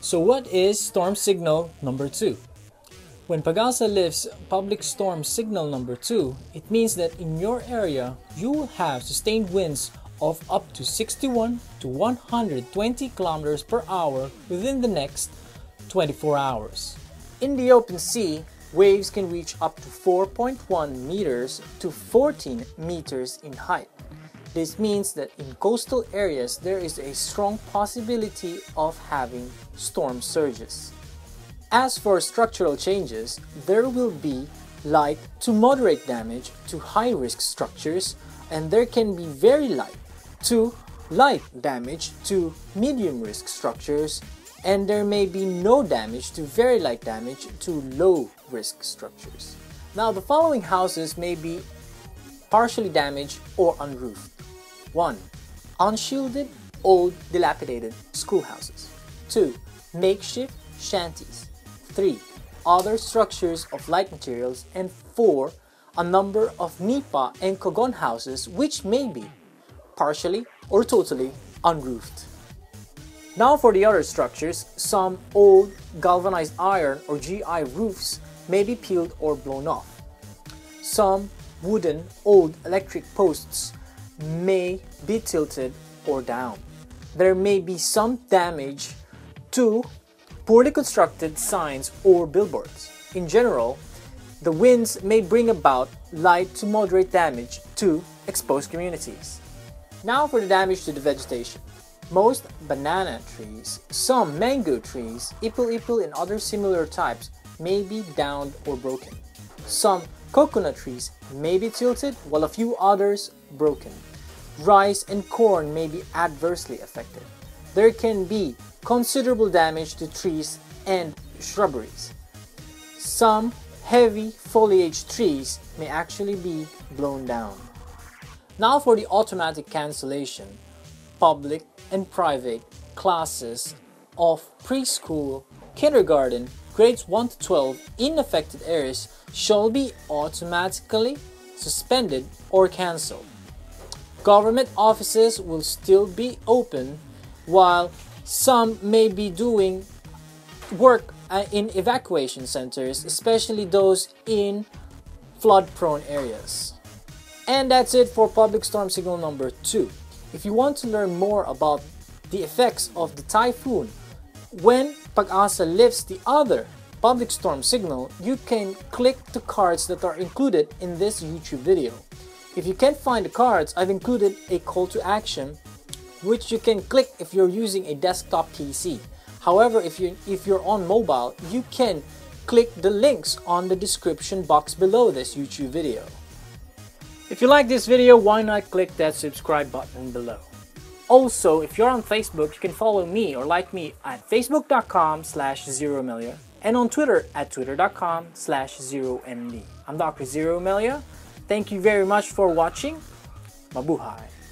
So what is storm signal number 2? When Pag-asa lifts public storm signal number 2, it means that in your area, you will have sustained winds of up to 61 to 120 kilometers per hour within the next 24 hours. In the open sea, waves can reach up to 4.1 meters to 14 meters in height. This means that in coastal areas, there is a strong possibility of having storm surges. As for structural changes, there will be light to moderate damage to high-risk structures, and there can be very light to light damage to medium-risk structures, and there may be no damage to very light damage to low-risk structures. Now, the following houses may be partially damaged or unroofed. 1. Unshielded, old, dilapidated schoolhouses. 2. Makeshift shanties. 3. Other structures of light materials. And 4. A number of nipa and kogon houses which may be partially or totally unroofed. Now for the other structures, some old galvanized iron or GI roofs may be peeled or blown off. Some wooden old electric posts may be tilted or down. There may be some damage to poorly constructed signs or billboards. In general, the winds may bring about light to moderate damage to exposed communities. Now for the damage to the vegetation. Most banana trees, some mango trees, ipil-ipil and other similar types may be downed or broken. Some coconut trees may be tilted while a few others broken. Rice and corn may be adversely affected. There can be considerable damage to trees and shrubberies. Some heavy foliage trees may actually be blown down. Now for the automatic cancellation. Public and private classes of preschool, kindergarten, grades 1 to 12 in affected areas shall be automatically suspended or cancelled. Government offices will still be open while some may be doing work in evacuation centers, especially those in flood-prone areas. And that's it for public storm signal number 2. If you want to learn more about the effects of the typhoon when Pag-asa lifts the other public storm signal, you can click the cards that are included in this YouTube video. If you can't find the cards, I've included a call to action which you can click if you're using a desktop PC. However, if you're on mobile, you can click the links on the description box below this YouTube video. If you like this video, why not click that subscribe button below? Also, if you're on Facebook, you can follow me or like me at facebook.com/zeroamelia and on Twitter at twitter.com/zeroMD. I'm Dr. Zero Amelia. Thank you very much for watching. Mabuhay!